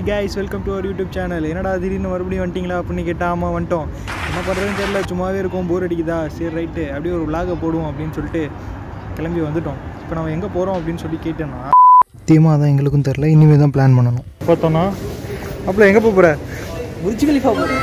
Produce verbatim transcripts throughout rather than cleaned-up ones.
guys, welcome to our YouTube channel. என்னடா திடீர்னு மறுபடியும் வந்துட்டீங்களா அப்படின்னு கேட்டால் ஆமாம் வந்துட்டோம். என்ன பண்ணுறதுன்னு தெரியல, சும்மாவே இருக்கும், போர் அடிக்குதா, சரி ரைட்டு அப்படியே ஒரு vlog போடுவோம் அப்படின்னு சொல்லிட்டு கிளம்பி வந்துட்டோம். இப்போ நம்ம எங்கே போகிறோம் அப்படின்னு சொல்லி கேட்டோன்னா சத்தியமாக தான் எங்களுக்கும் தெரில, இனிமேல் தான் பிளான் பண்ணணும். பார்த்தோன்னா அப்போ எங்கே போக போகிற? புர்ஜ் கலிஃபா போகிறோம்.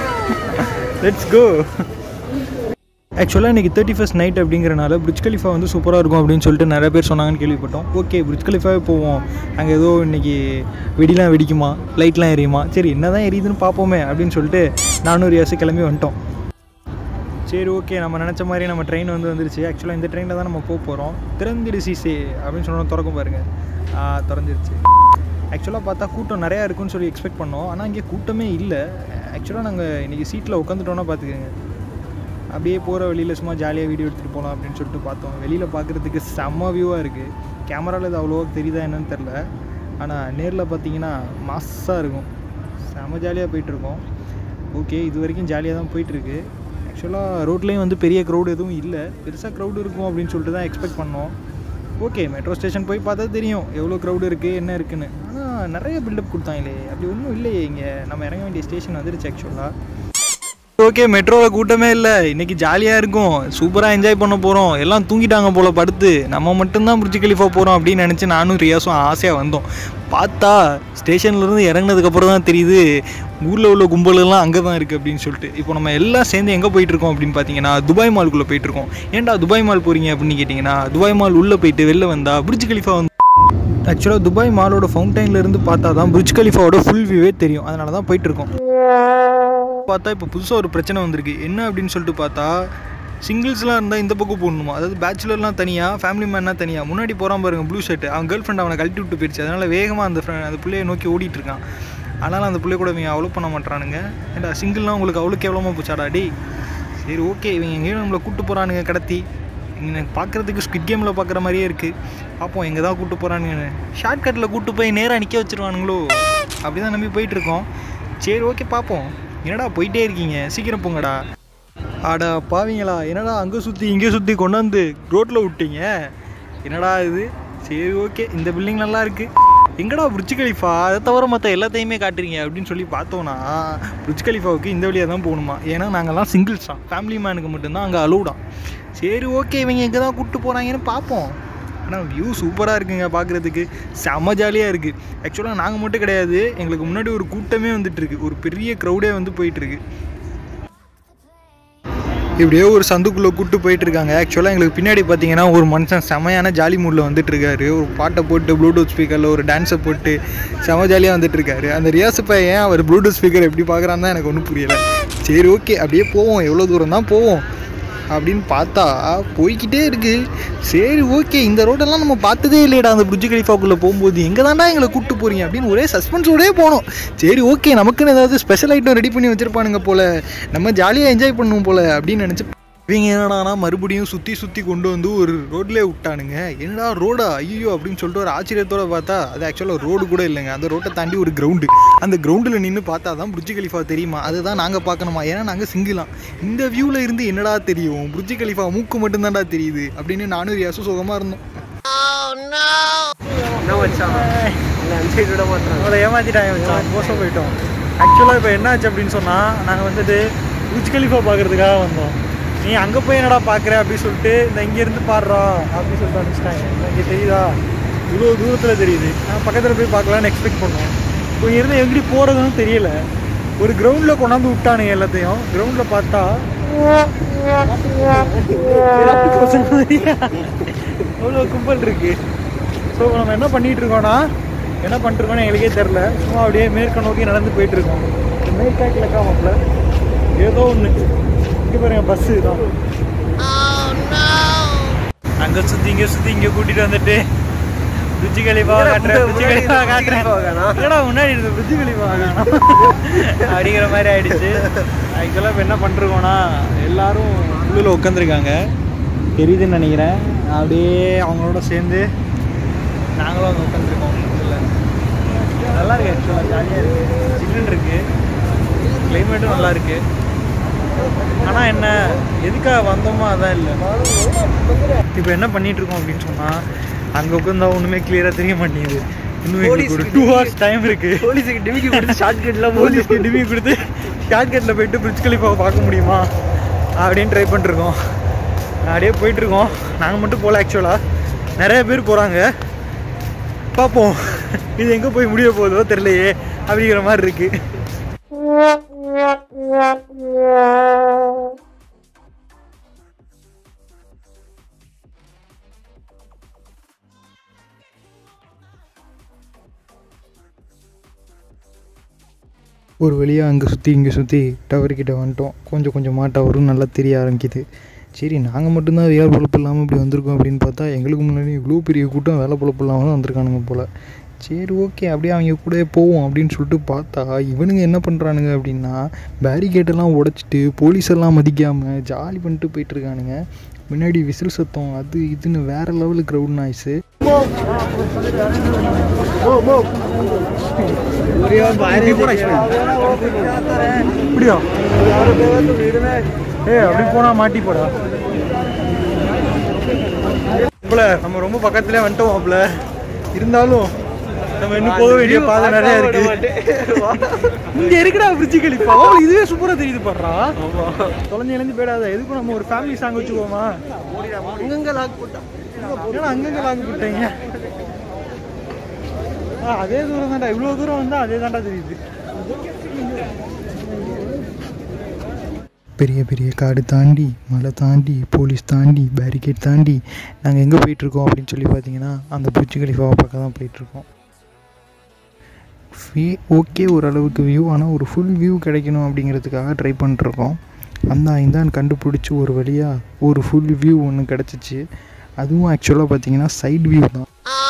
Let's go. ஆக்சுவலாக இன்றைக்கி தேர்ட்டி ஃபஸ்ட் நைட் அப்படிங்கிறனால புர்ஜ் கலிஃபா வந்து சூப்பராக இருக்கும் அப்படின்னு சொல்லிட்டு நிறைய பேர் சொன்னாங்கன்னு கேள்விப்பட்டோம். ஓகே, புர்ஜ் கலிஃபாவே போவோம். அங்கே ஏதோ இன்றைக்கி வெடிலாம் வெடிக்குமா, லைட்லாம் எரியுமா, சரி என்ன தான் எரியுதுன்னு பார்ப்போமே அப்படின்னு சொல்லிட்டு நானும் ரியாஸு கிளம்பி வந்துட்டோம். சரி ஓகே, நம்ம நினச்ச மாதிரி நம்ம ட்ரெயின் வந்து வந்துருச்சு. ஆக்சுவலாக இந்த ட்ரெயினில் தான் நம்ம போக போகிறோம். திறந்துடுச்சு சே அப்படின்னு சொன்னோம், திறக்கும் பாருங்கள், திறந்துருச்சு. ஆக்சுவலாக பார்த்தா கூட்டம் நிறையா இருக்குன்னு சொல்லி எக்ஸ்பெக்ட் பண்ணோம், ஆனால் இங்கே கூட்டமே இல்லை. ஆக்சுவலாக நாங்கள் இன்றைக்கி சீட்டில் உட்காந்துட்டோன்னா பார்த்துக்கோங்க, அப்படியே போகிற வெளியில் சும்மா ஜாலியாக வீடியோ எடுத்துகிட்டு போகலாம் அப்படின்னு சொல்லிட்டு பார்த்தோம். வெளியில் பார்க்குறதுக்கு செம்ம வியூவாக இருக்குது. கேமராவில் இது அவ்வளோவா தெரியுதா என்னன்னு தெரில, ஆனால் நேரில் பார்த்தீங்கன்னா மாஸாக இருக்கும். செம்ம ஜாலியாக போயிட்டுருக்கோம். ஓகே, இது வரைக்கும் ஜாலியாக தான் போயிட்டுருக்கு. ஆக்சுவலாக ரோட்லேயும் வந்து பெரிய க்ரௌடு எதுவும் இல்லை, பெருசாக க்ரௌடு இருக்கும் அப்படின்னு சொல்லிட்டு தான் எக்ஸ்பெக்ட் பண்ணோம். ஓகே, மெட்ரோ ஸ்டேஷன் போய் பார்த்தா தெரியும் எவ்வளோ க்ரௌடு இருக்குது என்ன இருக்குதுன்னு. ஆனால் நிறைய பில்டப் கொடுத்தாங்களே, அப்படி ஒன்றும் இல்லையே. இங்கே நம்ம இறங்க வேண்டிய ஸ்டேஷன் வந்துருச்சு ஆக்சுவலாக. ஓகே, மெட்ரோவில் கூட்டமே இல்லை, இன்றைக்கி ஜாலியாக இருக்கும், சூப்பராக என்ஜாய் பண்ண போகிறோம். எல்லாம் தூங்கிட்டாங்க போல் படுத்து, நம்ம மட்டும்தான் புர்ஜ் கலிஃபா போகிறோம் அப்படின்னு நினச்சி நானும் ரியாஸும் ஆசையாக வந்தோம். பார்த்தா ஸ்டேஷன்லேருந்து இறங்கினதுக்கப்புறம் தான் தெரியுது ஊரில் உள்ள கும்பலெல்லாம் அங்கே தான் இருக்குது அப்படின்னு சொல்லிட்டு. இப்போ நம்ம எல்லாம் சேர்ந்து எங்கே போயிட்டுருக்கோம் அப்படின்னு பார்த்தீங்கன்னா துபாய் மால்குள்ளே போயிட்டுருக்கோம். ஏன்டா துபாய் மால் போகிறீங்க அப்படின்னு கேட்டிங்கன்னா, துபாய் மால் உள்ளே போயிட்டு வெளில வந்தால் புர்ஜ் கலிஃபா வந்து ஆக்சுவலாக துபாய் மாலோட ஃபவுண்டைன்லேருந்து பார்த்தா தான் புர்ஜ் கலிஃபாவோட ஃபுல் வியூவே தெரியும். அதனால தான் போயிட்டுருக்கோம். பார்த்தா இப்போ புதுசாக ஒரு பிரச்சனை வந்திருக்கு. என்ன அப்படின்னு சொல்லிட்டு பார்த்தா, சிங்கிள்ஸ்லாம் இருந்தால் இந்த பக்கம் போடணுமா, அதாவது பேச்சுலர்லாம் தனியாக, ஃபேமிலி மேன்னா தனியாக. முன்னாடி போகிறான் பாருங்கள் ப்ளூ ஷர்ட், அவன் கேர்ள் ஃப்ரெண்ட் அவனை கழட்டி விட்டு போயிடுச்சு. அதனால் வேகமாக அந்த ஃப்ரெண்ட் அந்த பிள்ளையை நோக்கி ஓடிட்டுருக்கான். அதனால் அந்த பிள்ளை கூட இவங்க அவ்வளோ பண்ண மாட்டானுங்க. ஏன்டா சிங்கிள்லாம் உங்களுக்கு அவ்வளோ கேவலமாக போச்சாடா டே. சரி ஓகே, இவங்க எங்கேயும் நம்மளை கூப்பிட்டு போகிறானுங்க கடத்தி. இங்கே பார்க்குறதுக்கு ஸ்குவிட் கேமில் பார்க்குற மாதிரியே இருக்குது. பார்ப்போம் எங்கே தான் கூப்பிட்டு போகிறானுங்கன்னு. ஷார்ட்கட்டில் கூப்பிட்டு போய் நேராக நிற்க வச்சுருவானுங்களோ அப்படி தான் நம்பி போயிட்டுருக்கோம். சரி ஓகே பார்ப்போம். என்னடா போயிட்டே இருக்கீங்க, சீக்கிரம் போங்கடா. ஆடா பாவீங்களா, என்னடா அங்கே சுற்றி இங்கே சுற்றி கொண்டாந்து ரோட்டில் விட்டீங்க, என்னடா இது. சரி ஓகே, இந்த பில்டிங் நல்லா இருக்குது. எங்கடா புர்ஜ் கலிஃபா, அதை தவிர மற்ற எல்லாத்தையுமே காட்டுறீங்க அப்படின்னு சொல்லி பார்த்தோன்னா, புர்ஜ் கலிஃபாவுக்கு இந்த வழியாக தான் போகணுமா. ஏன்னா நாங்கள்லாம் சிங்கிள்ஸ் தான், ஃபேமிலி மேனுக்கு மட்டும்தான் அங்கே அலோவ்டான். சரி ஓகே, இவங்க எங்கே தான் கூப்பிட்டு போகிறாங்கன்னு பார்ப்போம். ஆனால் வியூ சூப்பராக இருக்குங்க, பார்க்குறதுக்கு செம்ம ஜாலியாக இருக்குது. ஆக்சுவலாக நாங்கள் மட்டும் கிடையாது, எங்களுக்கு முன்னாடி ஒரு கூட்டமே வந்துட்டுருக்கு, ஒரு பெரிய க்ரௌடே வந்து போயிட்டுருக்கு. இப்படியே ஒரு சந்துக்குள்ளே கூப்பிட்டு போயிட்டுருக்காங்க. ஆக்சுவலாக எங்களுக்கு பின்னாடி பார்த்தீங்கன்னா ஒரு மனுஷன் செமையான ஜாலி மூடில் வந்துட்டுருக்காரு. ஒரு பாட்டை போட்டு ப்ளூடூத் ஸ்பீக்கரில் ஒரு டான்ஸை போட்டு செம ஜாலியாக வந்துட்டுருக்காரு. அந்த ரியாஸ் பையன் அவர் ப்ளூடூத் ஸ்பீக்கர் எப்படி பார்க்குறான்னு தான் எனக்கு ஒன்றும் புரியலை. சரி ஓகே, அப்படியே போவோம், எவ்வளோ தூரம் தான் போவோம் அப்படின்னு பார்த்தா போய்கிட்டே இருக்குது. சரி ஓகே, இந்த ரோடெல்லாம் நம்ம பார்த்ததே இல்லையடா அந்த புர்ஜ் கலிஃபாக்குள்ளே போகும்போது, எங்கே தாண்டா எங்களை கூப்பிட்டு போகிறீங்க அப்படின்னு ஒரே சஸ்பென்ஸோடே போனோம். சரி ஓகே, நமக்குன்னு ஏதாவது ஸ்பெஷல் ஐட்டம் ரெடி பண்ணி வச்சுருப்பானுங்க போல், நம்ம ஜாலியாக என்ஜாய் பண்ணுவோம் போல் அப்படின்னு நினச்சி இவங்க என்னடானா மறுபடியும் சுற்றி சுற்றி கொண்டு வந்து ஒரு ரோட்லேயே விட்டானுங்க. என்னடா ரோடா, ஐயோ அப்படின்னு சொல்லிட்டு ஒரு ஆச்சரியத்தோடு பார்த்தா அது ஆக்சுவலாக ரோடு கூட இல்லைங்க, அந்த ரோட்டை தாண்டி ஒரு கிரவுண்டு. அந்த கிரவுண்டில் நின்று பார்த்தா தான் புர்ஜ் கலிஃபா தெரியுமா, அதுதான் நாங்கள் பார்க்கணுமா, ஏன்னா நாங்கள் சிங்கிளாம். இந்த வியூவில் இருந்து என்னடா தெரியும், புர்ஜ் கலிஃபா மூக்கு மட்டும்தான்டா தெரியுது அப்படின்னு நானும் ரியாஸும் சுகமாக இருந்தோம். ஏமாத்திட்டாங்க, மோசம் போயிட்டோம். ஆக்சுவலாக இப்போ என்ன ஆச்சு அப்படின்னு சொன்னால், நாங்கள் வந்துட்டு புர்ஜ் கலிஃபா பார்க்குறதுக்காக வந்தோம். நீ அங்கே போய் என்னடா பார்க்குற அப்படின்னு சொல்லிட்டு இந்த இங்கேருந்து பாடுறா அப்படின்னு சொல்லிட்டு அனுப்பிச்சிட்டாங்க. இங்கே தெரியுதா, இவ்வளோ தூரத்தில் தெரியுது, நான் பக்கத்தில் போய் பார்க்கலான்னு எக்ஸ்பெக்ட் பண்ணோம். இப்போ இங்கேருந்து எப்படி போகிறதுன்னு தெரியல. ஒரு கிரவுண்டில் கொண்டாந்து விட்டானுங்க எல்லாத்தையும். கிரவுண்டில் பார்த்தா அவ்வளோ கும்பல் இருக்குது. ஸோ நம்ம என்ன பண்ணிகிட்டு இருக்கோன்னா, என்ன பண்ணிட்டுருக்கோன்னு எங்களுக்கே தெரில. சும்மா அப்படியே மேற்க நோக்கி நடந்து போயிட்டுருக்கோம். மேற்காட்டில் காமப்பில் ஏதோ ஒன்று பாருங்க, பஸ்ஸு தான். அங்கே சுற்றி இங்கே சுற்றி இங்கே கூட்டிகிட்டு வந்துட்டு புர்ஜ் கலிஃபா காட்டுறேன், புர்ஜ் கலிஃபா காட்டுறேன், ஏடா முன்னாடி இருந்து புர்ஜ் கலிஃபா காணும் அப்படிங்கிற மாதிரி ஆகிடுச்சு. ஆக்சுவலாக இப்போ என்ன பண்ணிருக்கோன்னா, எல்லோரும் உள்ளே உட்காந்துருக்காங்க, தெரியுதுன்னு நினைக்கிறேன். அப்படியே அவங்களோட சேர்ந்து நாங்களும் அங்கே உட்காந்துருக்கோம். இல்லை நல்லா இருக்குது, ஆக்சுவலாக ஜாலியாக இருக்குது, சில்லுன்னு இருக்குது, கிளைமேட்டும் நல்லா இருக்குது. ஆனால் என்ன எதுக்காக வந்தோமோ அதான் இல்லை. இப்போ என்ன பண்ணிகிட்ருக்கோம் அப்படின்னு சொன்னால், அங்கே உட்காந்தா ஒன்றுமே கிளியராக தெரிய மாட்டேங்குது. இன்னும் எங்களுக்கு ஒரு டூ ஹவர்ஸ் டைம் இருக்குது. போலீஸுக்கு டிமிக்கி கொடுத்து ஷார்ட் கட்லாம் போலீஸ்க்கு டிமிக்கி கொடுத்து ஷார்ட் கட்டில் போயிட்டு பிரிட்ஜ் கலிஃபாவை பார்க்க முடியுமா அப்படின்னு ட்ரை பண்ணிருக்கோம். அப்படியே போயிட்டுருக்கோம். நாங்கள் மட்டும் போகல, ஆக்சுவலாக நிறைய பேர் போகிறாங்க. பார்ப்போம் இது எங்கே போய் முடிய போதோ தெரியலையே அப்படிங்கிற மாதிரி இருக்குது. ஒரு வழியாக அங்கே சுற்றி இங்கே சுற்றி டவர்கிட்ட வந்துட்டோம். கொஞ்சம் கொஞ்சமாக டவரும் நல்லா தெரிய ஆரம்பிக்குது. சரி, நாங்கள் மட்டும்தான் வேலை பொழப்பு இல்லாமல் இப்படி வந்திருக்கோம் அப்படின்னு பார்த்தா எங்களுக்கு முன்னாடி இவ்வளோ பெரிய கூட்டம் வேலை பொழப்பு இல்லாமல் தான் வந்திருக்கானுங்க போல். சரி, ஓகே, அப்படியே அவங்க கூட போவோம் அப்படின்னு சொல்லிட்டு பார்த்தா இவனுங்க என்ன பண்ணுறானுங்க அப்படின்னா பேரிகேட்டெல்லாம் உடச்சிட்டு போலீஸெல்லாம் மதிக்காமல் ஜாலி பண்ணிட்டு போயிட்டுருக்கானுங்க. முன்னாடி விசில் சத்தம் அது இதுன்னு வேறு லெவலு க்ரௌட் நாய்ஸு. ஏ அப்படி போனா மாட்டி போடா. நம்ம ரொம்ப பக்கத்துல வந்துட்டோம் அப்பல, இருந்தாலும் நம்ம இன்னும் போக வேண்டிய பாதை நிறைய இருக்கு. இங்க இருக்குடா பிரிட்ஜ் கலிஃபா. இதுவே சூப்பரா தெரியுது பாடுறா. தொலைஞ்சு எழுந்து போயிடாத. எதுக்கும் நம்ம ஒரு ஃபேமிலி சாங் வச்சுக்கோமா. அங்கங்க லாக் போட்டோம். ஏன்னா அங்கங்க லாக் போட்டீங்க. அதே தூரம் தான்டா, இவ்வளோ தூரம் வந்தா அதே தான்டா தெரியுது. பெரிய பெரிய காடு தாண்டி, மலை தாண்டி, போலீஸ் தாண்டி, பேரிகேட் தாண்டி நாங்கள் எங்கே போயிட்டுருக்கோம் அப்படின்னு சொல்லி பார்த்தீங்கன்னா அந்த புர்ஜ் கலிஃபாவை பக்கம் தான் போயிட்டுருக்கோம். ஃபீ ஓகே ஓரளவுக்கு வியூ, ஆனால் ஒரு ஃபுல் வியூ கிடைக்கணும் அப்படிங்கிறதுக்காக ட்ரை பண்ணிட்டுருக்கோம். அந்த இந்தான் கண்டுபிடிச்சி ஒரு வழியாக ஒரு ஃபுல் வியூ ஒன்று கிடச்சிச்சு. அதுவும் ஆக்சுவலாக பார்த்தீங்கன்னா சைட் வியூ தான்.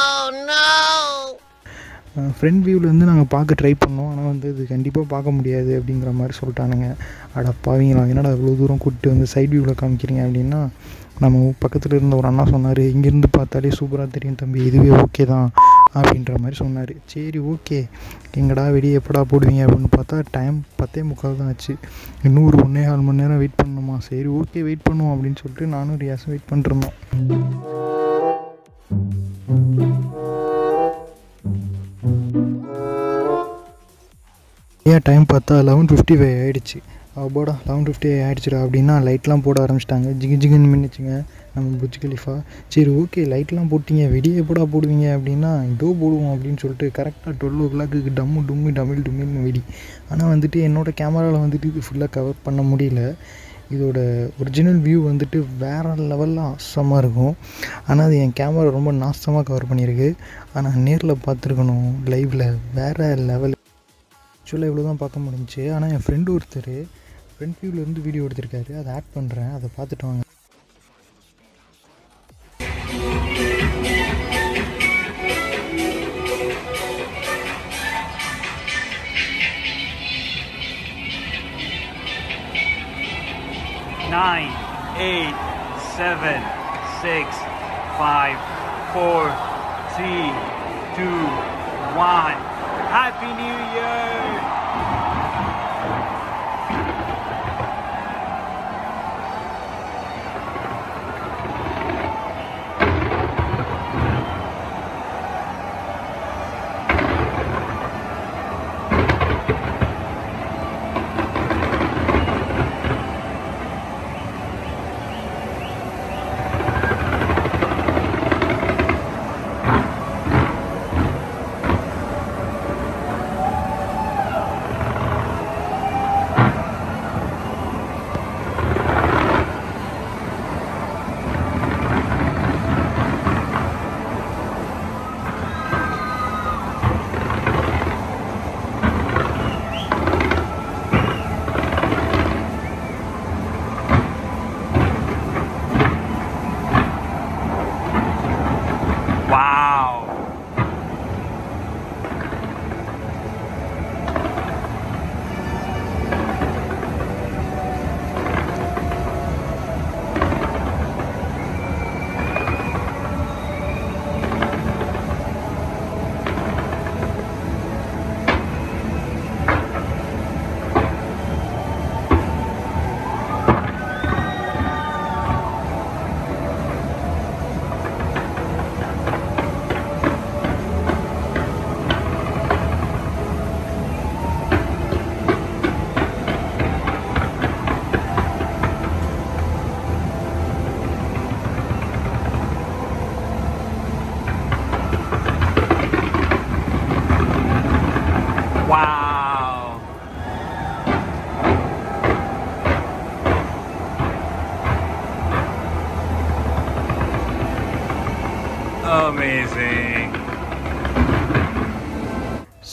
ஃப்ரண்ட் வியூவிலேருந்து நாங்கள் பார்க்க ட்ரை பண்ணோம். ஆனால் வந்து இது கண்டிப்பாக பார்க்க முடியாது அப்படிங்கிற மாதிரி சொல்லிட்டானுங்க. அட பாவீங்களா, என்னடா இவ்வளோ தூரம் கூப்பிட்டு வந்து சைட் வியூவில் காமிக்கிறீங்க அப்படின்னா, நம்ம பக்கத்தில் இருந்த ஒரு அண்ணா சொன்னார், இங்கேருந்து பார்த்தாலே சூப்பராக தெரியும் தம்பி, இதுவே ஓகே தான் அப்படின்ற மாதிரி சொன்னார். சரி ஓகே, எங்கடா வெளியே எப்படா போடுவீங்க அப்படின்னு பார்த்தா டைம் பத்தே முக்கால் தான் ஆச்சு. இன்னும் ஒரு ஒன்றே கால் மணி நேரம் வெயிட் பண்ணணுமா. சரி ஓகே வெயிட் பண்ணுவோம் அப்படின்னு சொல்லிட்டு நானும் ரியாஸும் வெயிட் பண்ணிருந்தோம். ஏன் டைம் பார்த்தா லெவன் ஃபிஃப்டி ஃபைவ் ஆகிடுச்சு. அப்பாடா லெவன் ஃபிஃப்டி ஆகிடுச்சுடா அப்படின்னா லைட்லாம் போட ஆரம்பிச்சிட்டாங்க. ஜிகு ஜிகுன்னு மின்னுச்சுங்க நம்ம புர்ஜ் கலிஃபா. சரி ஓகே லைட்லாம் போட்டிங்க, வெளியே எப்படா போடுவீங்க அப்படின்னா இதோ போடுவோம் அப்படின்னு சொல்லிட்டு கரெக்டாக டுவெல் ஓ கிளாக்கு டம்மு டும்மு டமில் டும்மில்னு வெடி. ஆனால் வந்துட்டு என்னோடய கேமராவில் வந்துட்டு இது ஃபுல்லாக கவர் பண்ண முடியல. இதோட ஒரிஜினல் வியூ வந்துட்டு வேறு லெவலில் ஆசமாக இருக்கும். ஆனால் அது என் கேமரா ரொம்ப நாசமாக கவர் பண்ணியிருக்கு. ஆனால் நேரில் பார்த்துருக்கணும் லைவில் வேறு லெவல். ஆக்சுவலாக இவ்வளோ தான் பார்க்க முடிஞ்சிச்சு. ஆனால் என் ஃப்ரெண்டு ஒருத்தர் ஃப்ரண்ட் வியூவிலேருந்து வீடியோ எடுத்திருக்காரு, அதை ஆட் பண்ணுறேன், அதை பார்த்துட்டு வாங்க. nine, eight, seven, six, five, four, three, two, one. Happy New Year!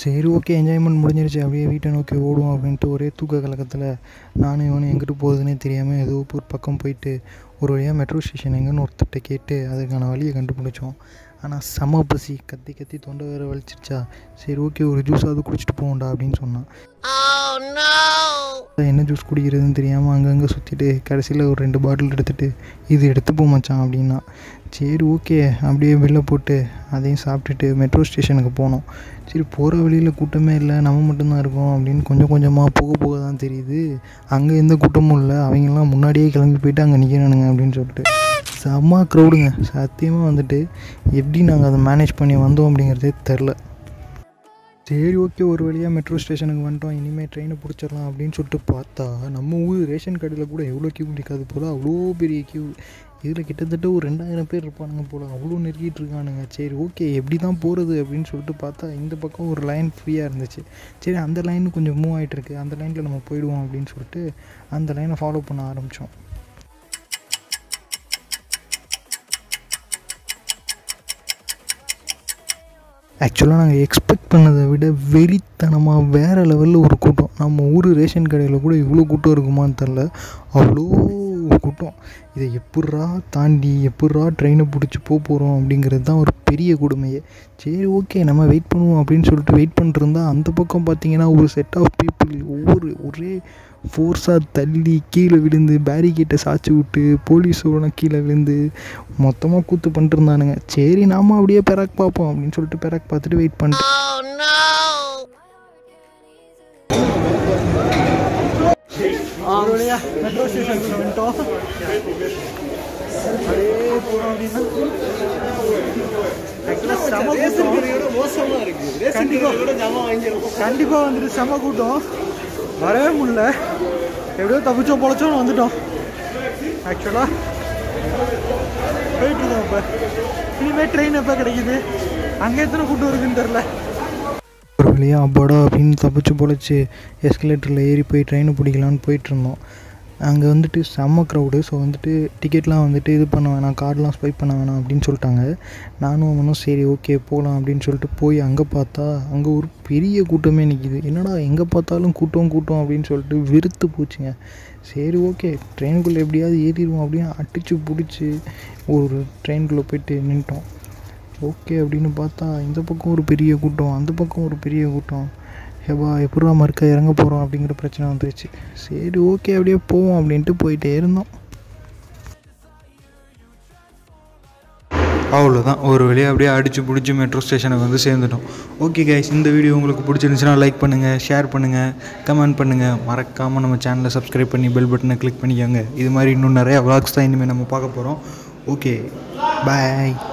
சரி ஓகே என்ஜாய்மெண்ட் முடிஞ்சிருச்சு, அப்படியே வீட்டை நோக்கி ஓடுவோம் அப்படின்ட்டு ஒரே தூக்க கலக்கத்தில் நானும் இவனும் எங்கிட்டு போகுதுன்னே தெரியாமல் ஏதோ ஒரு பக்கம் போயிட்டு ஒரு வழியாக மெட்ரோ ஸ்டேஷன் எங்கன்னு ஒருத்தட்ட கேட்டு அதுக்கான வழியை கண்டுபிடிச்சோம். ஆனால் செம பசி, கத்தி கத்தி தொண்டை வேறு வலிச்சிருச்சா. சரி ஓகே ஒரு ஜூஸாவது குடிச்சிட்டு போவோம்டா அப்படின்னு சொன்னான். என்ன ஜூஸ் குடிக்கிறதுன்னு தெரியாமல் அங்கங்கே சுற்றிட்டு கடைசியில் ஒரு ரெண்டு பாட்டில் எடுத்துகிட்டு இது எடுத்துப்போ மச்சான் அப்படின்னா. சரி ஓகே அப்படியே வெளில போட்டு அதையும் சாப்பிட்டுட்டு மெட்ரோ ஸ்டேஷனுக்கு போனோம். சரி போகிற வழியில் கூட்டமே இல்லை, நம்ம மட்டும்தான் இருக்கோம் அப்படின்னு கொஞ்சம் கொஞ்சமாக போக போக தான் தெரியுது அங்கே எந்த கூட்டமும் இல்லை. அவங்கெல்லாம் முன்னாடியே கிளம்பி போயிட்டு அங்கே நிற்கிறானுங்க அப்படின்னு சொல்லிட்டு செம்ம க்ரௌடுங்க. சத்தியமாக வந்துட்டு எப்படி நாங்கள் அதை மேனேஜ் பண்ணி வந்தோம் அப்படிங்கிறதே தெரில. சரி ஓகே ஒரு வழியாக மெட்ரோ ஸ்டேஷனுக்கு வந்துட்டோம், இனிமேல் ட்ரெயினை பிடிச்சிடலாம் அப்படின்னு சொல்லிட்டு பார்த்தா நம்ம ஊர் ரேஷன் கடையில் கூட எவ்வளோ கியூ நிற்காது போல், அவ்வளோ பெரிய கியூ. இதில் கிட்டத்தட்ட ஒரு ரெண்டாயிரம் பேர் இருப்பானுங்க போல், அவ்வளோ நெருக்கிட்டு இருக்கானுங்க. சரி ஓகே எப்படி தான் போகிறது அப்படின்னு சொல்லிட்டு பார்த்தா இந்த பக்கம் ஒரு லைன் ஃப்ரீயாக இருந்துச்சு. சரி அந்த லைன் கொஞ்சம் மூவ் ஆகிட்டுருக்கு, அந்த லைனில் நம்ம போயிடுவோம் அப்படின்னு சொல்லிட்டு அந்த லைனை ஃபாலோ பண்ண ஆரம்பித்தோம். ஆக்சுவலாக நாங்கள் எக்ஸ்பெக்ட் பண்ணதை விட வெறித்தனமாக வேறு லெவலில் ஒரு கூட்டம். நம்ம ஊர் ரேஷன் கடையில் கூட இவ்வளோ கூட்டம் இருக்குமான்னு தெரில, அவ்வளோ கூட்டம். இதை எப்பட்றா தாண்டி எப்பட்றா ட்ரெயினை பிடிச்சி போக போகிறோம் அப்படிங்கிறது தான் ஒரு பெரிய கொடுமையே. சரி ஓகே நம்ம வெயிட் பண்ணுவோம் அப்படின்னு சொல்லிட்டு வெயிட் பண்ணிட்டுருந்தா அந்த பக்கம் பார்த்திங்கன்னா ஒரு செட் ஆஃப் பீப்புள் ஒவ்வொரு ஒரே ஃபோர்ஸாக தள்ளி கீழே விழுந்து பேரிகேட்டை சாய்ச்சி விட்டு போலீஸோட கீழே விழுந்து மொத்தமாக கூத்து பண்ணிட்டுருந்தானுங்க. சரி நாம அப்படியே பெராக் பார்ப்போம் அப்படின்னு சொல்லிட்டு பெராக் பார்த்துட்டு வெயிட் பண்ணிட்டு மெட்ரோ ஸ்டேஷனுக்கு வந்துட்டோம். அப்படியே போகிறோம் அப்படின்னா கண்டிப்பாக வந்துட்டு செம கூட்டம், வரவே முடியல. எப்படியோ தப்பிச்சோம் பொழைச்சோன்னு வந்துட்டோம். ஆக்சுவலாக போயிட்டுருக்கோம். இப்போ இனிமேல் ட்ரெயின் எப்போ கிடைக்கிது, அங்கே எத்தனை கூட்டம் இருக்குன்னு தெரில. ஒரு வழியாக அப்பாடா அப்படின்னு தப்பிச்சு பொழைச்சி எஸ்கலேட்டரில் ஏறி போய் ட்ரெயினை பிடிக்கலான்னு போயிட்டுருந்தோம். அங்கே வந்துட்டு செம்ம க்ரௌடு. ஸோ வந்துட்டு டிக்கெட்லாம் வந்துட்டு இது பண்ண வேணாம், கார்டெலாம் ஸ்வைப் பண்ண வேணாம் அப்படின்னு சொல்லிட்டாங்க. நானும் அவனும் சரி ஓகே போகலாம் அப்படின்னு சொல்லிட்டு போய் அங்கே பார்த்தா அங்கே ஒரு பெரிய கூட்டமே நிற்கிது. என்னடா எங்கே பார்த்தாலும் கூட்டம் கூட்டம் அப்படின்னு சொல்லிட்டு வெறுத்து போச்சுங்க. சரி ஓகே ட்ரெயினுக்குள்ளே எப்படியாவது ஏறிடுவோம் அப்படின்னு அடித்து பிடிச்சி ஒரு ட்ரெயினுக்குள்ளே போய்ட்டு நின்ட்டோம். ஓகே அப்படின்னு பார்த்தா இந்த பக்கம் ஒரு பெரிய கூட்டம், அந்த பக்கம் ஒரு பெரிய கூட்டம். ஏப்பா எப்படா மறுக்க இறங்க போகிறோம் அப்படிங்கிற பிரச்சனை வந்துருச்சு. சரி ஓகே அப்படியே போவோம் அப்படின்ட்டு போயிட்டே இருந்தோம். அவ்வளோதான் ஒரு வழியாக அப்படியே அடித்து பிடிச்சி மெட்ரோ ஸ்டேஷனுக்கு வந்து சேர்ந்துட்டோம். ஓகே கைஸ் இந்த வீடியோ உங்களுக்கு பிடிச்சிருந்துச்சுன்னா லைக் பண்ணுங்கள், ஷேர் பண்ணுங்கள், கமெண்ட் பண்ணுங்கள். மறக்காமல் நம்ம சேனலை சப்ஸ்கிரைப் பண்ணி பெல் பட்டனை கிளிக் பண்ணிக்கோங்க. இது மாதிரி இன்னும் நிறையா விளாக்ஸ் தான் இனிமேல் நம்ம பார்க்க போகிறோம். ஓகே பாய்.